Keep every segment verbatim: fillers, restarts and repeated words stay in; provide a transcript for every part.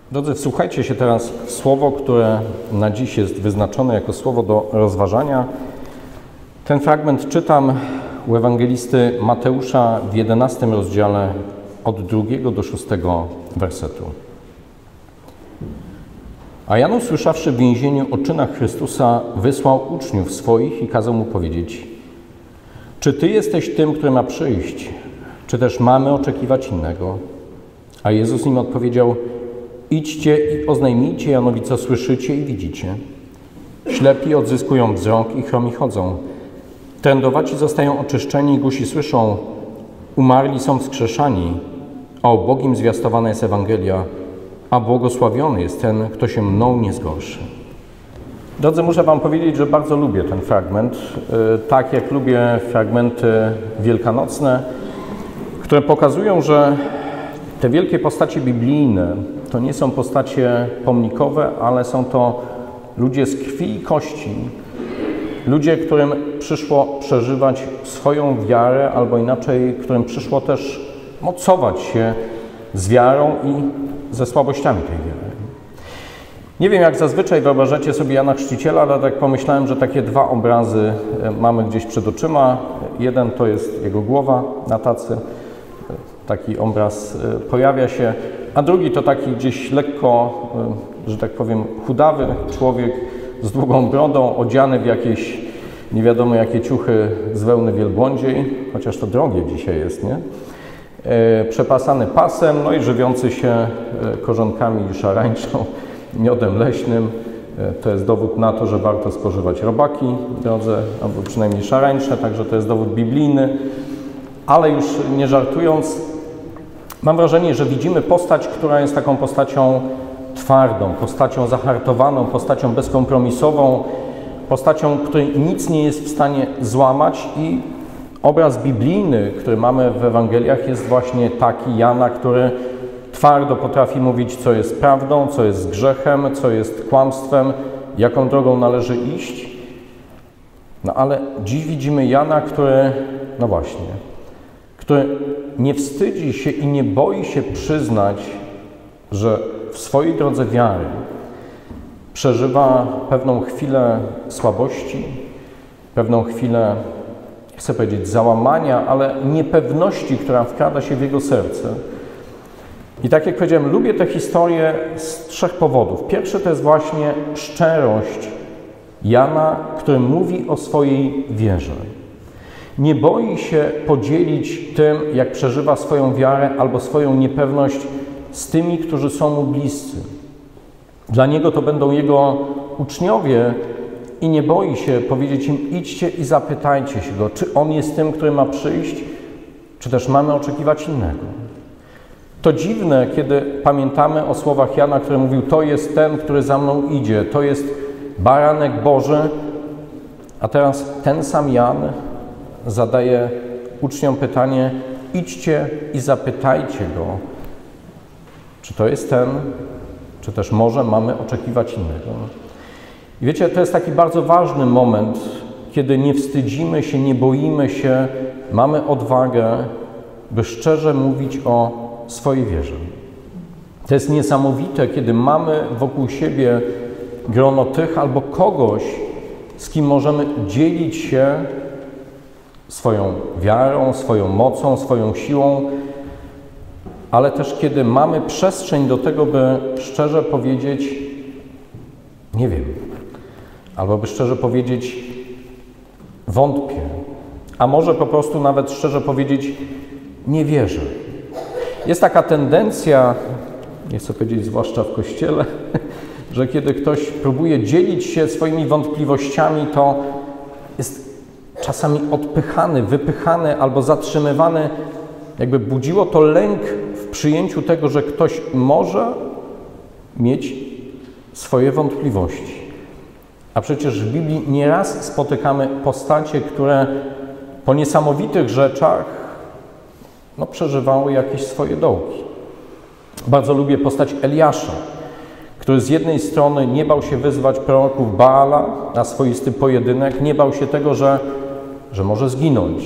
Drodzy, wsłuchajcie się teraz w słowo, które na dziś jest wyznaczone jako słowo do rozważania. Ten fragment czytam u ewangelisty Mateusza w jedenastym rozdziale od drugiego do szóstego wersetu. A Jan, usłyszawszy w więzieniu o czynach Chrystusa, wysłał uczniów swoich i kazał mu powiedzieć: czy Ty jesteś tym, który ma przyjść, czy też mamy oczekiwać innego? A Jezus im odpowiedział: idźcie i oznajmijcie Janowi, co słyszycie i widzicie. Ślepi odzyskują wzrok i chromi chodzą. Trędowaci zostają oczyszczeni, głusi słyszą, umarli są wskrzeszani, a o Bogim zwiastowana jest Ewangelia, a błogosławiony jest ten, kto się mną nie zgorszy. Drodzy, muszę Wam powiedzieć, że bardzo lubię ten fragment, tak jak lubię fragmenty wielkanocne, które pokazują, że te wielkie postacie biblijne to nie są postacie pomnikowe, ale są to ludzie z krwi i kości, ludzie, którym przyszło przeżywać swoją wiarę, albo inaczej, którym przyszło też mocować się z wiarą i ze słabościami tej wiary. Nie wiem, jak zazwyczaj wyobrażacie sobie Jana Chrzciciela, ale tak pomyślałem, że takie dwa obrazy mamy gdzieś przed oczyma. Jeden to jest jego głowa na tacy, taki obraz pojawia się, a drugi to taki gdzieś lekko, że tak powiem, chudawy człowiek z długą brodą, odziany w jakieś nie wiadomo jakie ciuchy z wełny wielbłądziej, chociaż to drogie dzisiaj jest, nie? Przepasany pasem, no i żywiący się korzonkami i szarańczą, miodem leśnym. To jest dowód na to, że warto spożywać robaki, drodzy, albo przynajmniej szarańcze, także to jest dowód biblijny. Ale już nie żartując, mam wrażenie, że widzimy postać, która jest taką postacią twardą, postacią zahartowaną, postacią bezkompromisową, postacią, której nic nie jest w stanie złamać, i obraz biblijny, który mamy w Ewangeliach, jest właśnie taki Jana, który twardo potrafi mówić, co jest prawdą, co jest grzechem, co jest kłamstwem, jaką drogą należy iść. No ale dziś widzimy Jana, który, no właśnie, który nie wstydzi się i nie boi się przyznać, że w swojej drodze wiary przeżywa pewną chwilę słabości, pewną chwilę, nie chcę powiedzieć załamania, ale niepewności, która wkrada się w jego serce. I tak jak powiedziałem, lubię tę historię z trzech powodów. Pierwszy to jest właśnie szczerość Jana, który mówi o swojej wierze. Nie boi się podzielić tym, jak przeżywa swoją wiarę albo swoją niepewność z tymi, którzy są mu bliscy. Dla niego to będą jego uczniowie i nie boi się powiedzieć im: idźcie i zapytajcie się go, czy on jest tym, który ma przyjść, czy też mamy oczekiwać innego. To dziwne, kiedy pamiętamy o słowach Jana, który mówił: to jest ten, który za mną idzie, to jest baranek Boży, a teraz ten sam Jan zadaje uczniom pytanie: idźcie i zapytajcie go, czy to jest ten, czy też może mamy oczekiwać innego. I wiecie, to jest taki bardzo ważny moment, kiedy nie wstydzimy się, nie boimy się, mamy odwagę, by szczerze mówić o swojej wierze. To jest niesamowite, kiedy mamy wokół siebie grono tych albo kogoś, z kim możemy dzielić się swoją wiarą, swoją mocą, swoją siłą, ale też kiedy mamy przestrzeń do tego, by szczerze powiedzieć: nie wiem, albo by szczerze powiedzieć: wątpię, a może po prostu nawet szczerze powiedzieć: nie wierzę. Jest taka tendencja, nie chcę powiedzieć zwłaszcza w Kościele, że kiedy ktoś próbuje dzielić się swoimi wątpliwościami, to jest czasami odpychany, wypychany albo zatrzymywany. Jakby budziło to lęk w przyjęciu tego, że ktoś może mieć swoje wątpliwości. A przecież w Biblii nieraz spotykamy postacie, które po niesamowitych rzeczach no, przeżywały jakieś swoje dołki. Bardzo lubię postać Eliasza, który z jednej strony nie bał się wyzwać proroków Baala na swoisty pojedynek, nie bał się tego, że, że może zginąć,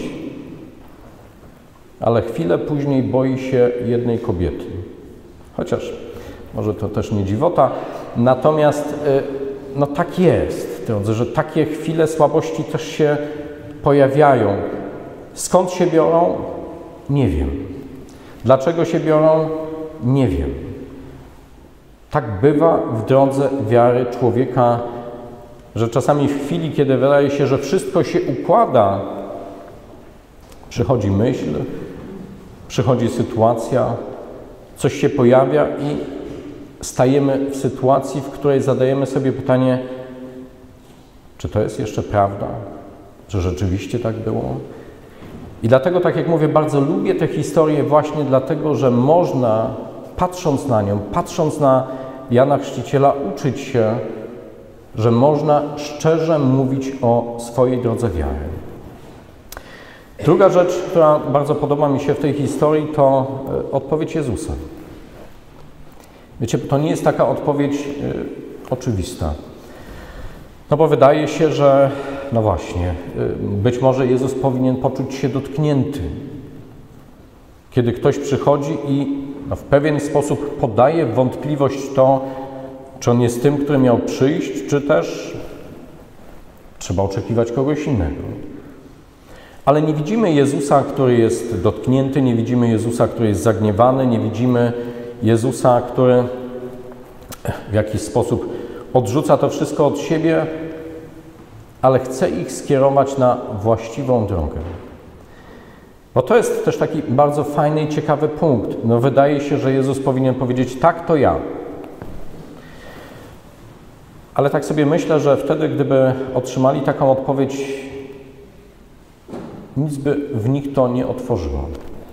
ale chwilę później boi się jednej kobiety. Chociaż Może to też nie dziwota, natomiast no tak jest, drodzy, że takie chwile słabości też się pojawiają. Skąd się biorą? Nie wiem. Dlaczego się biorą? Nie wiem. Tak bywa w drodze wiary człowieka, że czasami w chwili, kiedy wydaje się, że wszystko się układa, przychodzi myśl, przychodzi sytuacja, coś się pojawia i stajemy w sytuacji, w której zadajemy sobie pytanie, czy to jest jeszcze prawda? Czy rzeczywiście tak było? I dlatego, tak jak mówię, bardzo lubię tę historię właśnie dlatego, że można, patrząc na nią, patrząc na Jana Chrzciciela, uczyć się, że można szczerze mówić o swojej drodze wiary. Druga rzecz, która bardzo podoba mi się w tej historii, to odpowiedź Jezusa. Wiecie, to nie jest taka odpowiedź y, oczywista. No bo wydaje się, że no właśnie, y, być może Jezus powinien poczuć się dotknięty. Kiedy ktoś przychodzi i no, w pewien sposób podaje w wątpliwość to, czy on jest tym, który miał przyjść, czy też trzeba oczekiwać kogoś innego. Ale nie widzimy Jezusa, który jest dotknięty, nie widzimy Jezusa, który jest zagniewany, nie widzimy Jezusa, który w jakiś sposób odrzuca to wszystko od siebie, ale chce ich skierować na właściwą drogę. Bo to jest też taki bardzo fajny i ciekawy punkt. No wydaje się, że Jezus powinien powiedzieć, tak, to ja. Ale tak sobie myślę, że wtedy, gdyby otrzymali taką odpowiedź, nic by w nich to nie otworzyło.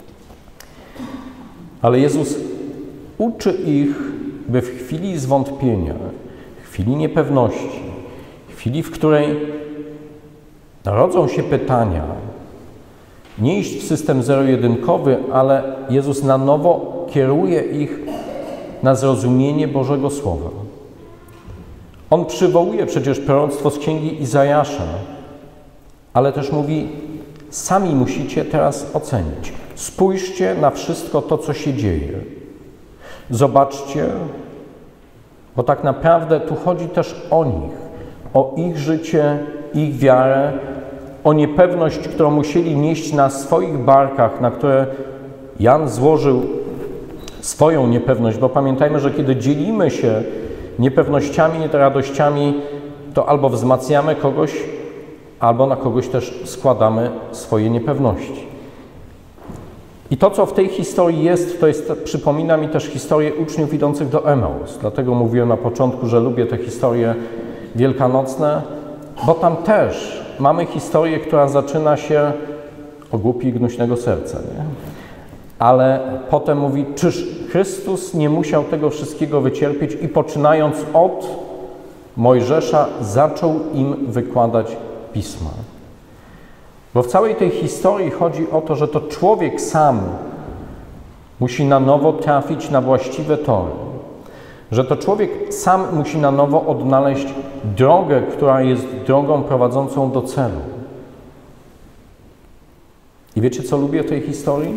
Ale Jezus uczy ich, by w chwili zwątpienia, w chwili niepewności, w chwili, w której rodzą się pytania, nie iść w system zero-jedynkowy, ale Jezus na nowo kieruje ich na zrozumienie Bożego Słowa. On przywołuje przecież proroctwo z księgi Izajasza, ale też mówi, sami musicie teraz ocenić. Spójrzcie na wszystko to, co się dzieje. Zobaczcie, bo tak naprawdę tu chodzi też o nich, o ich życie, ich wiarę, o niepewność, którą musieli nieść na swoich barkach, na które Jan złożył swoją niepewność, bo pamiętajmy, że kiedy dzielimy się niepewnościami, radościami, to albo wzmacniamy kogoś, albo na kogoś też składamy swoje niepewności. I to, co w tej historii jest, to jest, przypomina mi też historię uczniów idących do Emaus. Dlatego mówiłem na początku, że lubię te historie wielkanocne, bo tam też mamy historię, która zaczyna się o głupi i gnuśnego serca, nie? Ale potem mówi, czyż Chrystus nie musiał tego wszystkiego wycierpieć i poczynając od Mojżesza zaczął im wykładać Pisma. Bo w całej tej historii chodzi o to, że to człowiek sam musi na nowo trafić na właściwe tory. Że to człowiek sam musi na nowo odnaleźć drogę, która jest drogą prowadzącą do celu. I wiecie, co lubię w tej historii?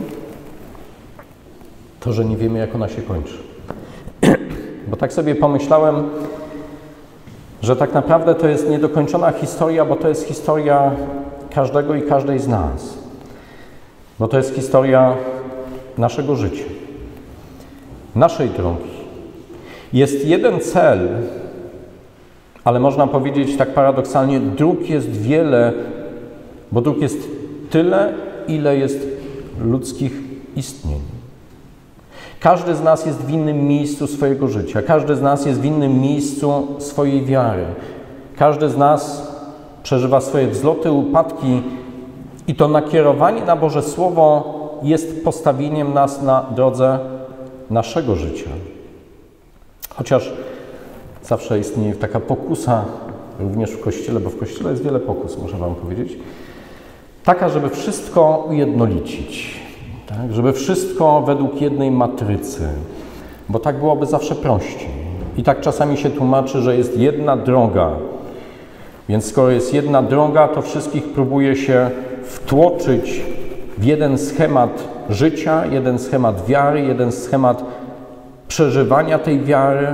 To, że nie wiemy, jak ona się kończy. Bo tak sobie pomyślałem, że tak naprawdę to jest niedokończona historia, bo to jest historia każdego i każdej z nas. Bo to jest historia naszego życia, naszej drogi. Jest jeden cel, ale można powiedzieć tak paradoksalnie, dróg jest wiele, bo dróg jest tyle, ile jest ludzkich istnień. Każdy z nas jest w innym miejscu swojego życia. Każdy z nas jest w innym miejscu swojej wiary. Każdy z nas przeżywa swoje wzloty, upadki i to nakierowanie na Boże Słowo jest postawieniem nas na drodze naszego życia. Chociaż zawsze istnieje taka pokusa, również w Kościele, bo w Kościele jest wiele pokus, muszę Wam powiedzieć, taka, żeby wszystko ujednolicić. Tak, żeby wszystko według jednej matrycy, bo tak byłoby zawsze prościej. I tak czasami się tłumaczy, że jest jedna droga. Więc skoro jest jedna droga, to wszystkich próbuje się wtłoczyć w jeden schemat życia, jeden schemat wiary, jeden schemat przeżywania tej wiary,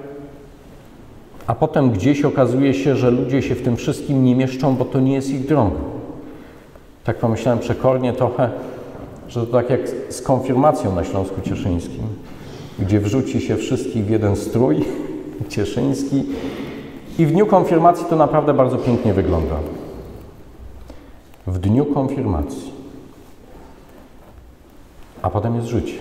a potem gdzieś okazuje się, że ludzie się w tym wszystkim nie mieszczą, bo to nie jest ich droga. Tak pomyślałem przekornie trochę, że to tak jak z konfirmacją na Śląsku Cieszyńskim, gdzie wrzuci się wszystkich w jeden strój cieszyński i w dniu konfirmacji to naprawdę bardzo pięknie wygląda. W dniu konfirmacji. A potem jest życie.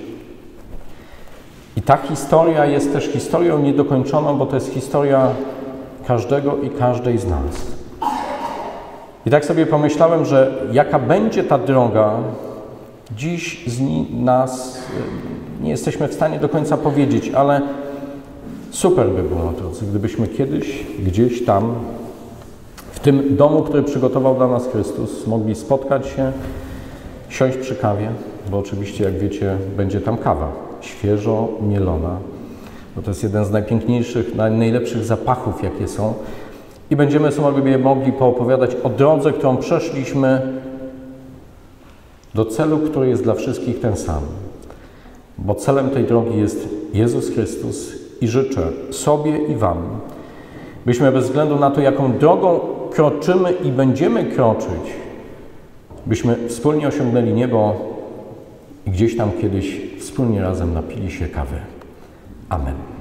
I ta historia jest też historią niedokończoną, bo to jest historia każdego i każdej z nas. I tak sobie pomyślałem, że jaka będzie ta droga, dziś z nas nie jesteśmy w stanie do końca powiedzieć, ale super by było, drodzy, gdybyśmy kiedyś, gdzieś tam, w tym domu, który przygotował dla nas Chrystus, mogli spotkać się, siąść przy kawie, bo oczywiście, jak wiecie, będzie tam kawa, świeżo mielona, bo to jest jeden z najpiękniejszych, najlepszych zapachów, jakie są. I będziemy sobie mogli poopowiadać o drodze, którą przeszliśmy do celu, który jest dla wszystkich ten sam. Bo celem tej drogi jest Jezus Chrystus i życzę sobie i Wam, byśmy bez względu na to, jaką drogą kroczymy i będziemy kroczyć, byśmy wspólnie osiągnęli niebo i gdzieś tam kiedyś wspólnie razem napili się kawy. Amen.